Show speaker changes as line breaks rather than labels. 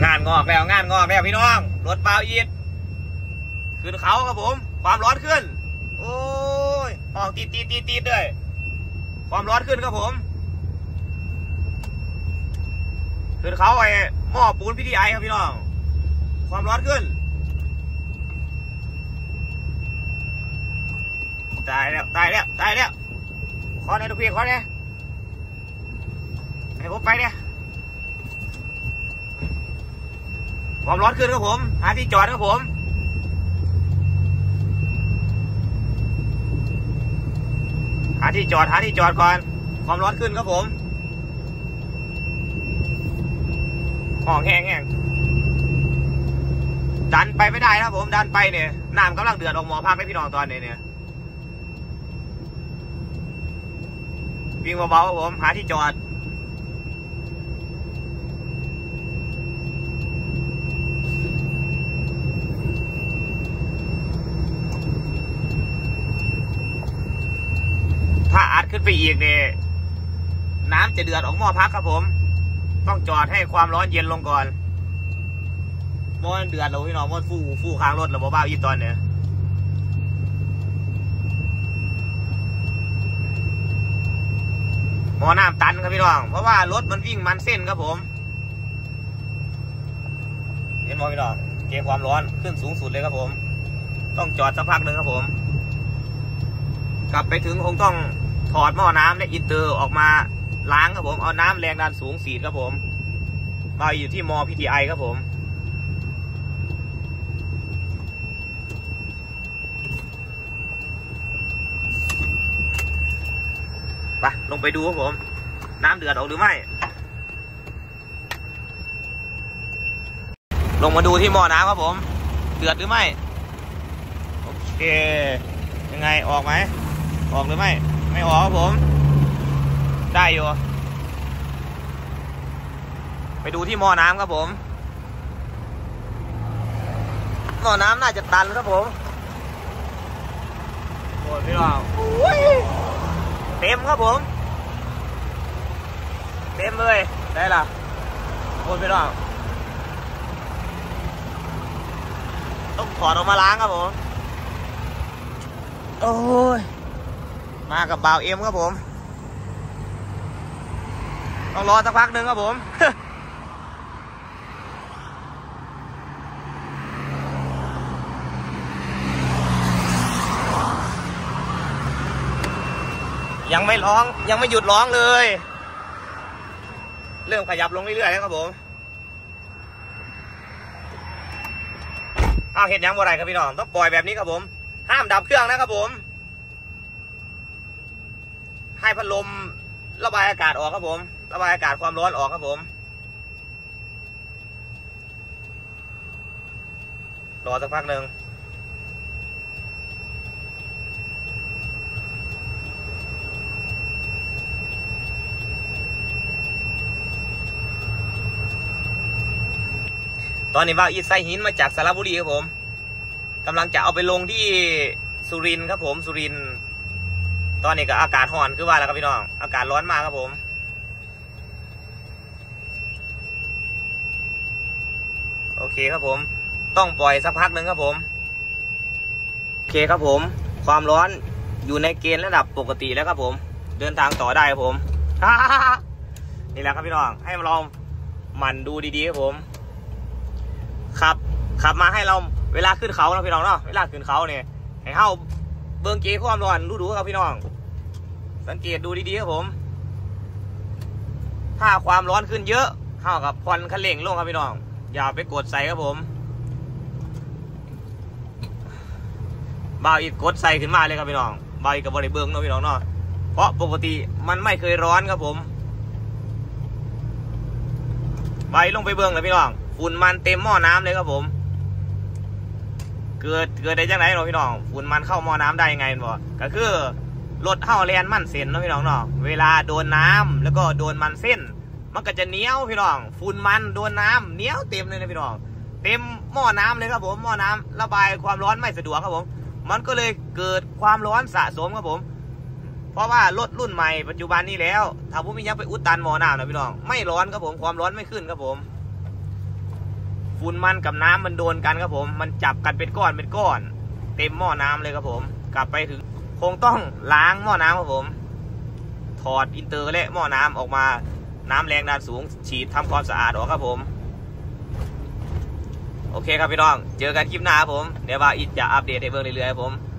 งานงอกแล้วงานงอกแล้วพี่น้องรถเปล่าอีดขึ้นเขาครับผมความร้อนขึ้นโอ้ยออกตีดเลยความร้อนขึ้นครับผมขึ้นเขาไอ้หม้อปูนพีทีไอครับพี่น้องความร้อนขึ้นตายแล้วขอเนี่ยทุกพี่ขอเนี่ยให้ผมไปเนี่ยความร้อนขึ้นครับผมหาที่จอดครับผมหาที่จอดก่อนความร้อนขึ้นครับผมห้องแห้งดันไปไม่ได้ครับผมดันไปเนี่ยน้ำกำลังเดือดออกหมอพักให้พี่น้องตอนนี้เนี่ยวิ่งเบาๆครับผมหาที่จอดถ้าอัดขึ้นไปอีกเนี่ยน้ำจะเดือดออกหม้อพักครับผมต้องจอดให้ความร้อนเย็นลงก่อนหม้อเดือดเราพี่น้องหม้อฟูค้างรถเราเบาๆอีตอนเนี่ยหม้อน้ำตันครับพี่น้องเพราะว่ารถมันวิ่งมันเส้นครับผมเห็นไหมพี่น้องเกณฑ์ความร้อนขึ้นสูงสุดเลยครับผมต้องจอดสักพักหนึ่งครับผมกลับไปถึงคงต้องถอดหม้อน้ำและอินเตอร์ออกมาล้างครับผมเอาน้ำแรงดันสูงสีดครับผมมาอยู่ที่มอพีทีไอครับผมไปลงไปดูครับผมน้ำเดือดออกหรือไม่ลงมาดูที่หม้อน้ำครับผมเดือดหรือไม่โอเคยังไงออกไหมออกหรือไม่ออกครับผมได้อยู่ไปดูที่หม้อน้ำครับผมหม้อน้ำน่าจะตันครับผมโอ้ยพี่น้องเต็มครับผมเต็มเลยได้ละโอ้ยพี่น้องต้องถอดออกมาล้างครับผมโอ้ยมากับบ่าวเอ็มครับผมต้องรอสักพักหนึ่งครับผม ยังไม่ร้องยังไม่หยุดร้องเลยเริ่มขยับลงเรื่อยๆแล้วครับผมเอาเห็นยังบ่ไรครับพี่น้องต้องปล่อยแบบนี้ครับผมห้ามดับเครื่องนะครับผมให้พัดลมระบายอากาศออกครับผมระบายอากาศความร้อนออกครับผมรอสักพักหนึ่งตอนนี้ว่าอีทไซหินมาจากสระบุรีครับผมกำลังจะเอาไปลงที่สุรินทร์ครับผมสุรินทร์ตอนนี้ก็อากาศร้อนคือว่าแล้วครับพี่น้องอากาศร้อนมากครับผมโอเคครับผมต้องปล่อยสักพักหนึ่งครับผมโอเคครับผมความร้อนอยู่ในเกณฑ์ระดับปกติแล้วครับผมเดินทางต่อได้ครับผม นี่แหละครับพี่น้องให้เราหมั่นดูดีๆครับผมขับมาให้เราเวลาขึ้นเขานะพี่น้องเนาะเวลาขึ้นเขาเนี่ยให้เข้าเบิ้งเกณฑ์ความร้อนดูครับพี่น้องสังเกตดูดีๆครับผมถ้าความร้อนขึ้นเยอะเข้ากับควันคันเร่งลงครับพี่น้องอย่าไปกดใส่ครับผมบ่าวอีกกดใส่ขึ้นมาเลยครับพี่น้องบ่าวอีกกับบริเบิ้งเนาะพี่น้องเนาะเพราะปกติมันไม่เคยร้อนครับผมบ่าวลงไปเบิ้งเลยพี่น้องฝุ่นมันเต็มหม้อน้ำเลยครับผมเกิดได้จังไหนเนาะพี่น้องฝุ่นมันเข้าหม้อน้ำได้ยังไงบ่ก็คือรถเข้าแลนมันเส้นเนาะพี่น้องเนาะเวลาโดนน้ำแล้วก็โดนมันเส้นมันก็จะเหนียวพี่น้องฝุ่นมันโดนน้ำเหนียวเต็มเลยนะพี่น้องเต็มหม้อน้ำเลยครับผมหม้อน้ำระบายความร้อนไม่สะดวกครับผมมันก็เลยเกิดความร้อนสะสมครับผมเพราะว่ารถรุ่นใหม่ปัจจุบันนี้แล้วถ้าผมไม่ยังไปอุดตันหม้อน้ำนะพี่น้องไม่ร้อนครับผมความร้อนไม่ขึ้นครับผมฝุ่นมันกับน้ำมันโดนกันครับผมมันจับกันเป็นก้อนเต็มหม้อน้ำเลยครับผมกลับไปถึงคงต้องล้างหม้อน้ำครับผมถอดอินเตอร์และหม้อน้ำออกมาน้ำแรงดันสูงฉีดทำความสะอาดออกครับผมโอเคครับพี่น้องเจอกันคลิปหน้าครับผมเดี๋ยวว่าอิดจะอัปเดตให้เบิ่งเรื่อยๆครับผม